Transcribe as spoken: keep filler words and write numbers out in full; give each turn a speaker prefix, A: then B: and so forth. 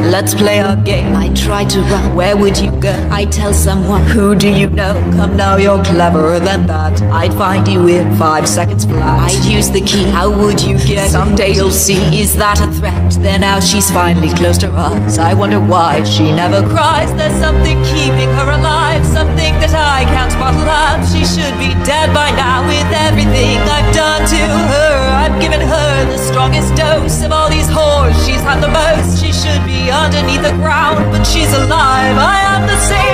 A: let's play a game. I try to run, where would you go? I tell someone, who do you know? Come now, you're cleverer than that. I'd find you in five seconds flat. I'd use the key, how would you get? Someday you'll see, is that a threat? Then now she's finally closed her eyes. I wonder why she never cries. There's something keeping her alive, something that I can't bottle up. She should be dead by now with everything I've done to her. I've given her the strongest dose of all these whores she's had the most. She should be underneath the ground, but she's alive. I am the same.